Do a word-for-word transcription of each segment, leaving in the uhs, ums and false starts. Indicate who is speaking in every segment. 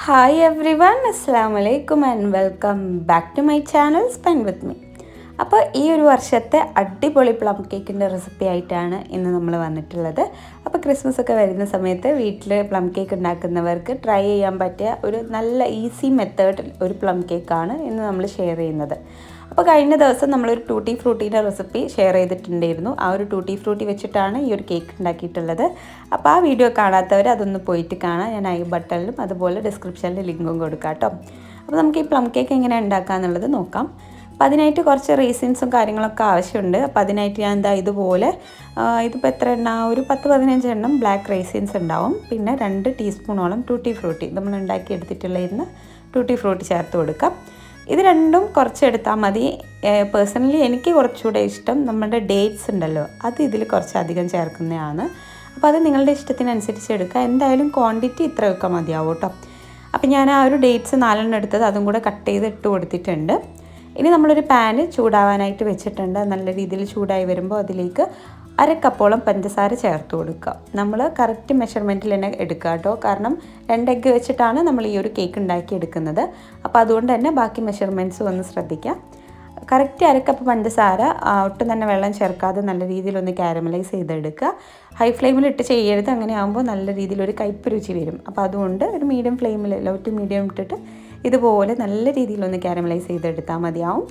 Speaker 1: Hi everyone, Assalamu alaikum and welcome back to my channel Spend with me. അപ്പോൾ ഈ ഒരു വർഷത്തെ അടിപൊളി പ്ലം കേക്കിൻ്റെ റെസിപ്പി ആയിട്ടാണ് ഇന്ന് നമ്മൾ വന്നിട്ടുള്ളത്. അപ്പോൾ ക്രിസ്മസ് ഒക്കെ വരുന്ന സമയത്ത് വീട്ടിൽ പ്ലം കേക്ക് ഉണ്ടാക്കുന്നവർക്ക് ട്രൈ ചെയ്യാൻ പറ്റിയ ഒരു നല്ല ഈസി മെത്തേഡ് ഒരു പ്ലം കേക്കാണ് ഇന്ന് നമ്മൾ ഷെയർ ചെയ്യുന്നത്. അപ്പോൾ കഴിഞ്ഞ ദിവസം നമ്മളൊരു ടൂട്ടി ഫ്രൂട്ടീൻ്റെ റെസിപ്പി ഷെയർ ചെയ്തിട്ടുണ്ടായിരുന്നു. ആ ഒരു ടൂട്ടി ഫ്രൂട്ടി വെച്ചിട്ടാണ് ഈ ഒരു കേക്ക് ഉണ്ടാക്കിയിട്ടുള്ളത്. അപ്പോൾ ആ വീഡിയോ കാണാത്തവർ അതൊന്ന് പോയിട്ട് കാണാം. ഞാൻ ഐ ബട്ടണിലും അതുപോലെ ഡിസ്ക്രിപ്ഷനിൽ ലിങ്കും കൊടുക്കാം കേട്ടോ. അപ്പോൾ നമുക്ക് ഈ പ്ലം കേക്ക് എങ്ങനെ ഉണ്ടാക്കുക എന്നുള്ളത് നോക്കാം. അപ്പോൾ അതിനായിട്ട് കുറച്ച് റീസിൻസും കാര്യങ്ങളൊക്കെ ആവശ്യമുണ്ട്. അപ്പോൾ അതിനായിട്ട് ഞാൻ എന്താ ഇതുപോലെ ഇതിപ്പോൾ എത്ര എണ്ണ ഒരു പത്ത് പതിനഞ്ച് എണ്ണം ബ്ലാക്ക് റൈസിൻസ് ഉണ്ടാവും. പിന്നെ രണ്ട് ടീസ്പൂണോളം ടൂട്ടി ഫ്രൂട്ടി നമ്മൾ ഉണ്ടാക്കി എടുത്തിട്ടുള്ളതിന് ടൂട്ടി ഫ്രൂട്ടി ചേർത്ത് കൊടുക്കാം. ഇത് രണ്ടും കുറച്ചെടുത്താൽ മതി. പേഴ്സണലി എനിക്ക് കുറച്ചുകൂടെ ഇഷ്ടം നമ്മുടെ ഡേറ്റ്സ് ഉണ്ടല്ലോ, അത് ഇതിൽ കുറച്ചധികം ചേർക്കുന്നതാണ്. അപ്പോൾ അത് നിങ്ങളുടെ ഇഷ്ടത്തിനനുസരിച്ച് എടുക്കുക. എന്തായാലും ക്വാണ്ടിറ്റി ഇത്രയൊക്കെ മതിയാവും കേട്ടോ. അപ്പോൾ ഞാൻ ആ ഒരു ഡേറ്റ്സ് നാലെണ്ണം എടുത്തത് അതും കൂടെ കട്ട് ചെയ്ത് ഇട്ട് കൊടുത്തിട്ടുണ്ട്. ഇനി നമ്മളൊരു പാന് ചൂടാവാനായിട്ട് വെച്ചിട്ടുണ്ട്. നല്ല രീതിയിൽ ചൂടായി വരുമ്പോൾ അതിലേക്ക് അര കപ്പോളം പഞ്ചസാര ചേർത്ത് കൊടുക്കുക. നമ്മൾ കറക്റ്റ് മെഷർമെൻറ്റിൽ തന്നെ എടുക്കുക കേട്ടോ. കാരണം രണ്ട് എഗ്ഗ് വെച്ചിട്ടാണ് നമ്മൾ ഈ ഒരു കേക്ക് ഉണ്ടാക്കി എടുക്കുന്നത്. അപ്പോൾ അതുകൊണ്ട് തന്നെ ബാക്കി മെഷർമെൻറ്റ്സും ഒന്ന് ശ്രദ്ധിക്കാം. കറക്റ്റ് അരക്കപ്പ് പഞ്ചസാര ഒട്ടും തന്നെ വെള്ളം ചേർക്കാതെ നല്ല രീതിയിലൊന്ന് കാരമലൈസ് ചെയ്തെടുക്കുക. ഹൈ ഫ്ലെയിമിലിട്ട് ചെയ്യരുത്, അങ്ങനെ ആകുമ്പോൾ നല്ല രീതിയിലൊരു കയ്പ്പ് രുചി വരും. അപ്പോൾ അതുകൊണ്ട് ഒരു മീഡിയം ഫ്ലെയിമിൽ ലോ ടു മീഡിയം ഇട്ടിട്ട് ഇതുപോലെ നല്ല രീതിയിലൊന്ന് കാരമലൈസ് ചെയ്തെടുത്താൽ മതിയാവും.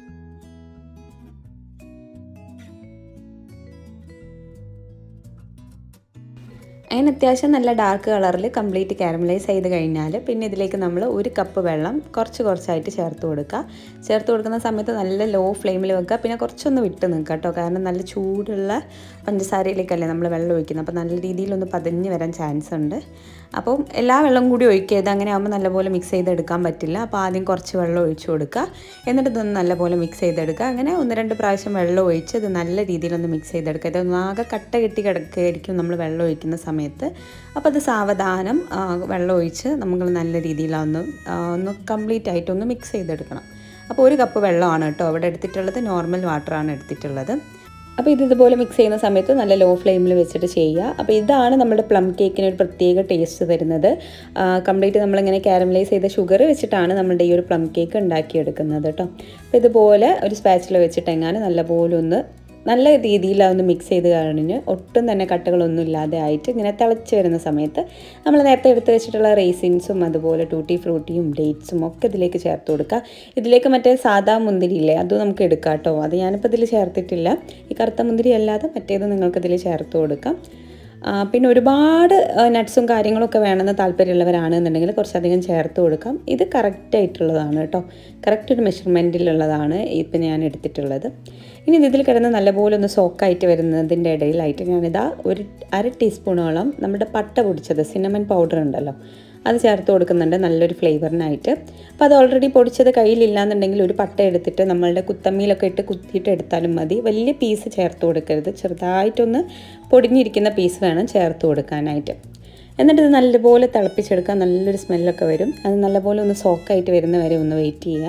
Speaker 1: അതിന് അത്യാവശ്യം നല്ല ഡാർക്ക് കളറിൽ കംപ്ലീറ്റ് കാരമലൈസ് ചെയ്ത് കഴിഞ്ഞാൽ പിന്നെ ഇതിലേക്ക് നമ്മൾ ഒരു കപ്പ് വെള്ളം കുറച്ച് കുറച്ചായിട്ട് ചേർത്ത് കൊടുക്കുക. ചേർത്ത് കൊടുക്കുന്ന സമയത്ത് നല്ല ലോ ഫ്ലെയിമിൽ വെക്കുക. പിന്നെ കുറച്ചൊന്ന് വിട്ട് നിൽക്കുക കേട്ടോ. കാരണം നല്ല ചൂടുള്ള പഞ്ചസാരയിലേക്കല്ലേ നമ്മൾ വെള്ളം ഒഴിക്കുന്നത്. അപ്പോൾ നല്ല രീതിയിലൊന്ന് പതഞ്ഞ് വരാൻ ചാൻസ് ഉണ്ട്. അപ്പം എല്ലാ വെള്ളം കൂടി ഒഴിക്കരുത്, അങ്ങനെ ആകുമ്പോൾ നല്ലപോലെ മിക്സ് ചെയ്തെടുക്കാൻ പറ്റില്ല. അപ്പോൾ ആദ്യം കുറച്ച് വെള്ളം ഒഴിച്ച് കൊടുക്കുക. എന്നിട്ട് ഇതൊന്ന് നല്ലപോലെ മിക്സ് ചെയ്തെടുക്കുക. അങ്ങനെ ഒന്ന് രണ്ട് പ്രാവശ്യം വെള്ളം ഒഴിച്ച് ഇത് നല്ല രീതിയിലൊന്ന് മിക്സ് ചെയ്തെടുക്കുക. ഇതൊന്ന് ആകെ കട്ട കെട്ടി കിടക്കുകയായിരിക്കും നമ്മൾ വെള്ളം ഒഴിക്കുന്ന സമയത്ത്. അപ്പോൾ അത് സാവധാനം വെള്ളം ഒഴിച്ച് നമ്മൾ നല്ല രീതിയിലൊന്ന് ഒന്ന് കംപ്ലീറ്റ് ആയിട്ടൊന്ന് മിക്സ് ചെയ്തെടുക്കണം. അപ്പോൾ ഒരു കപ്പ് വെള്ളമാണ് കേട്ടോ അവിടെ എടുത്തിട്ടുള്ളത്, നോർമൽ വാട്ടറാണ് എടുത്തിട്ടുള്ളത്. അപ്പോൾ ഇത് ഇതുപോലെ മിക്സ് ചെയ്യുന്ന സമയത്ത് നല്ല ലോ ഫ്ലെയിമിൽ വെച്ചിട്ട് ചെയ്യുക. അപ്പോൾ ഇതാണ് നമ്മുടെ പ്ലം കേക്കിന് ഒരു പ്രത്യേക ടേസ്റ്റ് തരുന്നത്. കംപ്ലീറ്റ് നമ്മളിങ്ങനെ കാരമലൈസ് ചെയ്ത ഷുഗർ വെച്ചിട്ടാണ് നമ്മുടെ ഈ ഒരു പ്ലം കേക്ക് ഉണ്ടാക്കിയെടുക്കുന്നത് കേട്ടോ. അപ്പോൾ ഇതുപോലെ ഒരു സ്പാച്ചില വെച്ചിട്ട് എങ്ങാനും നല്ലപോലെ ഒന്ന് നല്ല രീതിയിൽ അതൊന്ന് മിക്സ് ചെയ്ത് കഴിഞ്ഞ് ഒട്ടും തന്നെ കട്ടകളൊന്നും ഇല്ലാതെ ആയിട്ട് ഇങ്ങനെ തിളച്ച് വരുന്ന സമയത്ത് നമ്മൾ നേരത്തെ എടുത്ത് വെച്ചിട്ടുള്ള റേസിൻസും അതുപോലെ ടൂട്ടി ഫ്രൂട്ടിയും ഡേറ്റ്സും ഒക്കെ ഇതിലേക്ക് ചേർത്ത് കൊടുക്കുക. ഇതിലേക്ക് മറ്റേ സാദാ മുന്തിരി ഇല്ലേ, അതും നമുക്ക് എടുക്കാം കേട്ടോ. അത് ഞാനിപ്പോൾ ഇതിൽ ചേർത്തിട്ടില്ല. ഈ കറുത്ത മുന്തിരി അല്ലാതെ മറ്റേത് നിങ്ങൾക്ക് ഇതിൽ ചേർത്ത് കൊടുക്കാം. പിന്നെ ഒരുപാട് നട്ട്സും കാര്യങ്ങളൊക്കെ വേണമെന്ന് താല്പര്യമുള്ളവരാണെന്നുണ്ടെങ്കിൽ കുറച്ചധികം ചേർത്ത് കൊടുക്കാം. ഇത് കറക്റ്റായിട്ടുള്ളതാണ് കേട്ടോ. കറക്റ്റ് ഒരു മെഷർമെൻറ്റിലുള്ളതാണ് ഇപ്പം ഞാൻ എടുത്തിട്ടുള്ളത്. ഇനി ഇതിൽ കിടന്ന് നല്ലപോലെ ഒന്ന് സോക്കായിട്ട് വരുന്നതിൻ്റെ ഇടയിലായിട്ട് ഞാനിതാ ഒരു അര ടീസ്പൂണോളം നമ്മുടെ പട്ട പൊടിച്ചത് സിനമൺ പൗഡർ ഉണ്ടല്ലോ, അത് ചേർത്ത് കൊടുക്കുന്നുണ്ട് നല്ലൊരു ഫ്ലേവറിനായിട്ട്. അപ്പോൾ അത് ഓൾറെഡി പൊടിച്ചത് കയ്യിലില്ലാന്നുണ്ടെങ്കിൽ ഒരു പട്ട എടുത്തിട്ട് നമ്മളുടെ കുത്തമ്മിയിലൊക്കെ ഇട്ട് കുത്തിയിട്ട് എടുത്താലും മതി. വലിയ പീസ് ചേർത്ത് കൊടുക്കരുത്, ചെറുതായിട്ടൊന്ന് പൊടിഞ്ഞിരിക്കുന്ന പീസ് വേണം ചേർത്ത് കൊടുക്കാനായിട്ട്. എന്നിട്ട് ഇത് നല്ലപോലെ തിളപ്പിച്ചെടുക്കാൻ നല്ലൊരു സ്മെല്ലൊക്കെ വരും. അത് നല്ലപോലെ ഒന്ന് സോക്കായിട്ട് വരുന്ന വരെ ഒന്ന് വെയിറ്റ് ചെയ്യുക.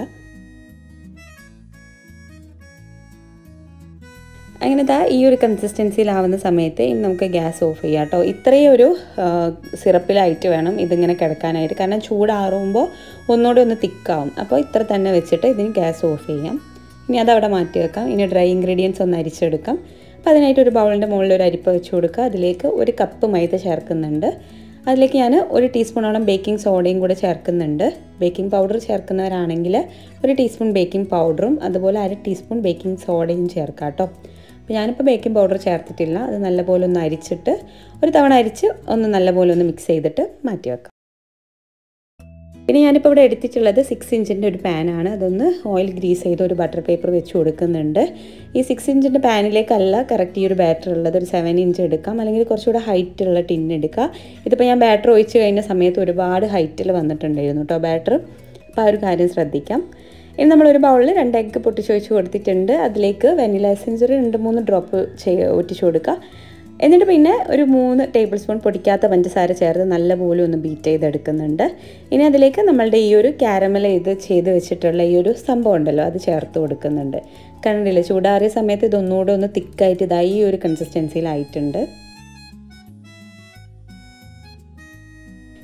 Speaker 1: അങ്ങനെ ഇതാ ഈ ഒരു കൺസിസ്റ്റൻസിയിലാവുന്ന സമയത്ത് ഇനി നമുക്ക് ഗ്യാസ് ഓഫ് ചെയ്യാം കേട്ടോ. ഇത്രയും ഒരു സിറപ്പിലായിട്ട് വേണം ഇതിങ്ങനെ കിടക്കാനായിട്ട്. കാരണം ചൂടാറുമ്പോൾ ഒന്നുകൂടെ ഒന്ന് തിക്കാവും. അപ്പോൾ ഇത്ര തന്നെ വെച്ചിട്ട് ഇതിന് ഗ്യാസ് ഓഫ് ചെയ്യാം. ഇനി അതവിടെ മാറ്റി വെക്കാം. ഇനി ഡ്രൈ ഇൻഗ്രീഡിയൻസ് ഒന്ന് അരിച്ചെടുക്കാം. അപ്പോൾ അതിനായിട്ട് ഒരു ബൗളിൻ്റെ മുകളിൽ ഒരു അരിപ്പ വെച്ച് കൊടുക്കുക. അതിലേക്ക് ഒരു കപ്പ് മൈദ ചേർക്കുന്നുണ്ട്. അതിലേക്ക് ഞാൻ ഒരു ടീസ്പൂണോളം ബേക്കിംഗ് സോഡയും കൂടെ ചേർക്കുന്നുണ്ട്. ബേക്കിംഗ് പൗഡർ ചേർക്കുന്നവരാണെങ്കിൽ ഒരു ടീസ്പൂൺ ബേക്കിംഗ് പൗഡറും അതുപോലെ അര ടീസ്പൂൺ ബേക്കിംഗ് സോഡയും ചേർക്കാം കേട്ടോ. അപ്പോൾ ഞാനിപ്പോൾ ബേക്കിംഗ് പൗഡർ ചേർത്തിട്ടില്ല. അത് നല്ലപോലെ ഒന്ന് അരിച്ചിട്ട് ഒരു തവണ അരിച്ച് ഒന്ന് നല്ലപോലെ ഒന്ന് മിക്സ് ചെയ്തിട്ട് മാറ്റി വെക്കാം. പിന്നെ ഞാനിപ്പോൾ ഇവിടെ എടുത്തിട്ടുള്ളത് സിക്സ് ഇഞ്ചിൻ്റെ ഒരു പാനാണ്. അതൊന്ന് ഓയിൽ ഗ്രീസ് ചെയ്ത് ഒരു ബട്ടർ പേപ്പർ വെച്ച് കൊടുക്കുന്നുണ്ട്. ഈ സിക്സ് ഇഞ്ചിൻ്റെ പാനിലേക്കല്ല കറക്റ്റ് ഈ ഒരു ബാറ്റർ ഉള്ളത്. ഒരു സെവൻ ഇഞ്ച് എടുക്കാം, അല്ലെങ്കിൽ കുറച്ചുകൂടെ ഹൈറ്റുള്ള ടിൻ എടുക്കുക. ഇതിപ്പോൾ ഞാൻ ബാറ്റർ ഒഴിച്ച് കഴിഞ്ഞ സമയത്ത് ഒരുപാട് ഹൈറ്റിൽ വന്നിട്ടുണ്ടായിരുന്നു കേട്ടോ ബാറ്റർ. അപ്പോൾ ആ ഒരു കാര്യം ശ്രദ്ധിക്കാം. ഇനി നമ്മളൊരു ബൗളിൽ രണ്ട് എഗ്ഗ് പൊട്ടിച്ചൊഴിച്ച് കൊടുത്തിട്ടുണ്ട്. അതിലേക്ക് വെനില എസൻസ് ഒരു രണ്ട് മൂന്ന് ഡ്രോപ്പ് ചെയ്യ ഒറ്റിച്ച് കൊടുക്കുക. എന്നിട്ട് പിന്നെ ഒരു മൂന്ന് ടേബിൾ സ്പൂൺ പൊടിക്കാത്ത പഞ്ചസാര ചേർത്ത് നല്ലപോലെ ഒന്ന് ബീറ്റ് ചെയ്തെടുക്കുന്നുണ്ട്. ഇനി അതിലേക്ക് നമ്മളുടെ ഈ ഒരു കാരമൽ ഇത് ചെയ്ത് വെച്ചിട്ടുള്ള ഈ ഒരു സംഭവം ഉണ്ടല്ലോ, അത് ചേർത്ത് കൊടുക്കുന്നുണ്ട്. കണ്ടില്ലേ, ചൂടാറിയ സമയത്ത് ഇതൊന്നുകൂടെ ഒന്ന് തിക്കായിട്ട് ഇതായി ഈ ഒരു കൺസിസ്റ്റൻസിയിലായിട്ടുണ്ട്.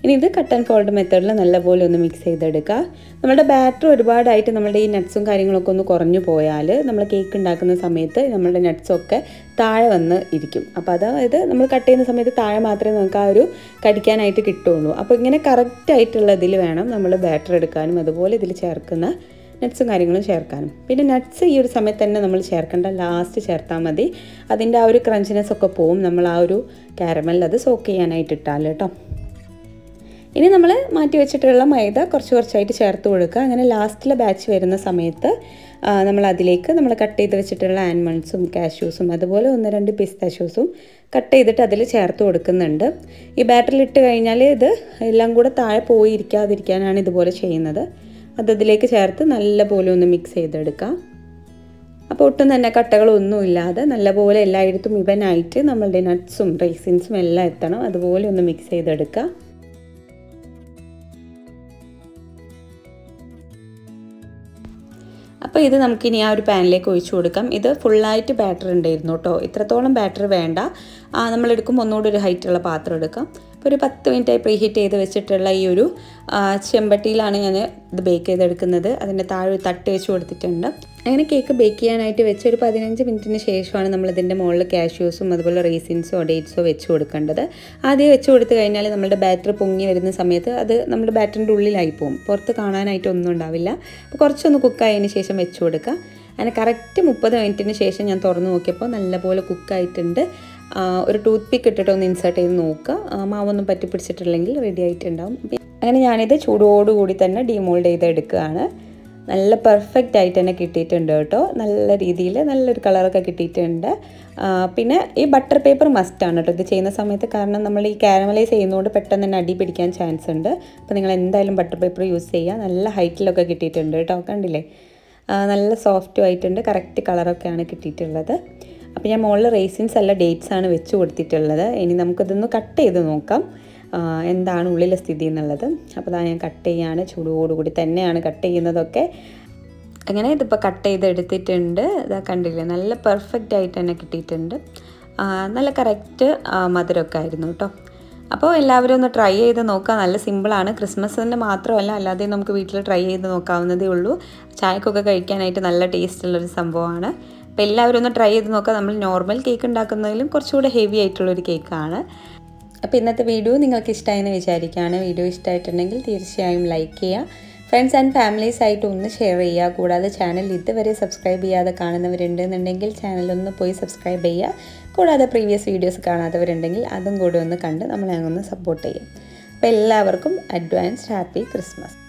Speaker 1: ഇനി ഇത് കട്ട് ആൻഡ് ഫോൾഡ് മെത്തേഡിൽ നല്ലപോലെ ഒന്ന് മിക്സ് ചെയ്തെടുക്കുക. നമ്മുടെ ബാറ്റർ ഒരുപാടായിട്ട് നമ്മുടെ ഈ നട്ട്സും കാര്യങ്ങളൊക്കെ ഒന്ന് കുറഞ്ഞു പോയാൽ നമ്മൾ കേക്ക് ഉണ്ടാക്കുന്ന സമയത്ത് നമ്മുടെ നട്ട്സൊക്കെ താഴെ വന്ന് ഇരിക്കും. അപ്പോൾ അതായത് നമ്മൾ കട്ട് ചെയ്യുന്ന സമയത്ത് താഴെ മാത്രമേ നമുക്ക് ആ ഒരു കടിക്കാനായിട്ട് കിട്ടുള്ളൂ. അപ്പോൾ ഇങ്ങനെ കറക്റ്റായിട്ടുള്ള ഇതിൽ വേണം നമ്മൾ ബാറ്റർ എടുക്കാനും അതുപോലെ ഇതിൽ ചേർക്കുന്ന നട്ട്സും കാര്യങ്ങളും ചേർക്കാനും. പിന്നെ നട്ട്സ് ഈ ഒരു സമയത്ത് തന്നെ നമ്മൾ ചേർക്കേണ്ട, ലാസ്റ്റ് ചേർത്താൽ മതി. അതിൻ്റെ ആ ഒരു ക്രഞ്ചിനെസ് ഒക്കെ പോവും നമ്മൾ ആ ഒരു കാരമൽ അത് സോക്ക് ചെയ്യാനായിട്ട് ഇട്ടാൽ കേട്ടോ. ഇനി നമ്മൾ മാറ്റി വെച്ചിട്ടുള്ള മൈദ കുറച്ച് കുറച്ചായിട്ട് ചേർത്ത് കൊടുക്കുക. അങ്ങനെ ലാസ്റ്റിലെ ബാച്ച് വരുന്ന സമയത്ത് നമ്മൾ അതിലേക്ക് നമ്മൾ കട്ട് ചെയ്ത് വെച്ചിട്ടുള്ള ആൽമണ്ട്സും കാഷ്യൂസും അതുപോലെ ഒന്ന് രണ്ട് പിസ്താഷ്യൂസും കട്ട് ചെയ്തിട്ട് അതിൽ ചേർത്ത് കൊടുക്കുന്നുണ്ട്. ഈ ബാറ്ററിലിട്ട് കഴിഞ്ഞാൽ ഇത് എല്ലാം കൂടെ താഴെ പോയിരിക്കാതിരിക്കാനാണ് ഇതുപോലെ ചെയ്യുന്നത്. അത് അതിലേക്ക് ചേർത്ത് നല്ലപോലെ ഒന്ന് മിക്സ് ചെയ്തെടുക്കാം. അപ്പോൾ ഒട്ടും തന്നെ കട്ടകളൊന്നും ഇല്ലാതെ നല്ലപോലെ എല്ലായിടത്തും ഇവനായിട്ട് നമ്മളുടെ നട്ട്സും റൈസിൻസും എല്ലാം എത്തണം. അതുപോലെ ഒന്ന് മിക്സ് ചെയ്തെടുക്കുക. അപ്പോൾ ഇത് നമുക്കിനി ആ ഒരു പാനിലേക്ക് ഒഴിച്ചു കൊടുക്കാം. ഇത് ഫുള്ളായിട്ട് ബാറ്റർ ഉണ്ടായിരുന്നു കേട്ടോ. ഇത്രത്തോളം ബാറ്റർ വേണ്ട. നമ്മളെടുക്കുമ്പോൾ ഒന്നുകൂടി ഒരു ഹൈറ്റുള്ള പാത്രം എടുക്കാം. അപ്പോൾ ഒരു പത്ത് മിനിറ്റായി പ്രീ ഹീറ്റ് ചെയ്ത് വെച്ചിട്ടുള്ള ഈ ഒരു ചെമ്പട്ടിയിലാണ് ഞാൻ ഇത് ബേക്ക് ചെയ്തെടുക്കുന്നത്. അതിൻ്റെ താഴെ ഒരു തട്ട് വെച്ച് കൊടുത്തിട്ടുണ്ട്. അങ്ങനെ കേക്ക് ബേക്ക് ചെയ്യാനായിട്ട് വെച്ച് ഒരു പതിനഞ്ച് മിനിറ്റിന് ശേഷമാണ് നമ്മളിതിൻ്റെ മുകളിൽ കാഷ്യൂസും അതുപോലെ റേസിൻസോ ഡേറ്റ്സോ വെച്ച് കൊടുക്കേണ്ടത്. ആദ്യം വെച്ച് കൊടുത്തു കഴിഞ്ഞാൽ നമ്മുടെ ബാറ്റർ പൊങ്ങി വരുന്ന സമയത്ത് അത് നമ്മുടെ ബാറ്ററിൻ്റെ ഉള്ളിലായി പോകും, പുറത്ത് കാണാനായിട്ടൊന്നും ഉണ്ടാവില്ല. അപ്പോൾ കുറച്ചൊന്ന് കുക്കായതിന് ശേഷം വെച്ച് കൊടുക്കുക. അങ്ങനെ കറക്റ്റ് മുപ്പത് മിനിറ്റിന് ശേഷം ഞാൻ തുറന്ന് നോക്കിയപ്പോൾ നല്ലപോലെ കുക്കായിട്ടുണ്ട്. ഒരു ടൂത്ത് പിക്ക് ഇട്ടിട്ട് ഒന്ന് ഇൻസേർട്ട് ചെയ്ത് നോക്കുക. മാവൊന്നും പറ്റി പിടിച്ചിട്ടില്ലെങ്കിൽ റെഡി ആയിട്ടുണ്ടാവും. അങ്ങനെ ഞാനിത് ചൂടോടുകൂടി തന്നെ ഡീമോൾഡ് ചെയ്ത് എടുക്കുകയാണ്. നല്ല പെർഫെക്റ്റ് ആയിട്ട് തന്നെ കിട്ടിയിട്ടുണ്ട് കേട്ടോ. നല്ല രീതിയിൽ നല്ലൊരു കളറൊക്കെ കിട്ടിയിട്ടുണ്ട്. പിന്നെ ഈ ബട്ടർ പേപ്പർ മസ്റ്റാണ് കേട്ടോ ഇത് ചെയ്യുന്ന സമയത്ത്. കാരണം നമ്മൾ ഈ കാരമലൈസ് ചെയ്യുന്നതുകൊണ്ട് പെട്ടെന്ന് തന്നെ അടി പിടിക്കാൻ ചാൻസ് ഉണ്ട്. അപ്പോൾ നിങ്ങൾ എന്തായാലും ബട്ടർ പേപ്പർ യൂസ് ചെയ്യുക. നല്ല ഹൈറ്റിലൊക്കെ കിട്ടിയിട്ടുണ്ട് കേട്ടോ. കണ്ടില്ലേ, നല്ല സോഫ്റ്റും ആയിട്ടുണ്ട്. കറക്റ്റ് കളറൊക്കെയാണ് കിട്ടിയിട്ടുള്ളത്. അപ്പോൾ ഞാൻ മുകളിൽ റേസിൻസ് അല്ല ഡേറ്റ്സ് ആണ് വെച്ച് കൊടുത്തിട്ടുള്ളത്. ഇനി നമുക്കിതൊന്ന് കട്ട് ചെയ്ത് നോക്കാം എന്താണ് ഉള്ളിലെ സ്ഥിതി എന്നുള്ളത്. അപ്പോൾ അതാ ഞാൻ കട്ട് ചെയ്യാണ്. ചൂടോടുകൂടി തന്നെയാണ് കട്ട് ചെയ്യുന്നതൊക്കെ. അങ്ങനെ ഇതിപ്പോൾ കട്ട് ചെയ്ത് എടുത്തിട്ടുണ്ട്. ഇതാ കണ്ടില്ലേ, നല്ല പെർഫെക്റ്റ് ആയിട്ട് തന്നെ കിട്ടിയിട്ടുണ്ട്. നല്ല കറക്റ്റ് മധുരമൊക്കെ ആയിരുന്നു കേട്ടോ. അപ്പോൾ എല്ലാവരും ഒന്ന് ട്രൈ ചെയ്ത് നോക്കുക. നല്ല സിമ്പിളാണ്. ക്രിസ്മസിന് മാത്രമല്ല അല്ലാതെ നമുക്ക് വീട്ടിൽ ട്രൈ ചെയ്ത് നോക്കാവുന്നതേ ഉള്ളൂ. ചായക്കൊക്കെ കഴിക്കാനായിട്ട് നല്ല ടേസ്റ്റുള്ളൊരു സംഭവമാണ്. അപ്പോൾ എല്ലാവരും ഒന്ന് ട്രൈ ചെയ്ത് നോക്കുക. നമ്മൾ നോർമൽ കേക്ക് ഉണ്ടാക്കുന്നതിലും കുറച്ചുകൂടെ ഹെവി ആയിട്ടുള്ളൊരു കേക്കാണ്. അപ്പോൾ ഇന്നത്തെ വീഡിയോ നിങ്ങൾക്ക് ഇഷ്ടമായെന്ന് വിചാരിക്കുകയാണ്. വീഡിയോ ഇഷ്ടമായിട്ടുണ്ടെങ്കിൽ തീർച്ചയായും ലൈക്ക് ചെയ്യുക. ഫ്രണ്ട്സ് ആൻഡ് ഫാമിലീസ് ആയിട്ട് ഒന്ന് ഷെയർ ചെയ്യുക. കൂടാതെ ചാനൽ ഇതുവരെ സബ്സ്ക്രൈബ് ചെയ്യാതെ കാണുന്നവരുണ്ടെന്നുണ്ടെങ്കിൽ ചാനലൊന്ന് പോയി സബ്സ്ക്രൈബ് ചെയ്യുക. കൂടാതെ പ്രീവിയസ് വീഡിയോസ് കാണാത്തവരുണ്ടെങ്കിൽ അതും കൂടെ ഒന്ന് കണ്ട് നമ്മളെ ഒന്ന് സപ്പോർട്ട് ചെയ്യും. അപ്പോൾ എല്ലാവർക്കും അഡ്വാൻസ്ഡ് ഹാപ്പി ക്രിസ്മസ്.